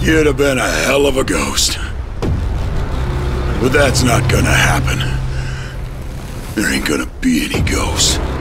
You'd have been a hell of a ghost. But that's not gonna happen. There ain't gonna be any ghosts.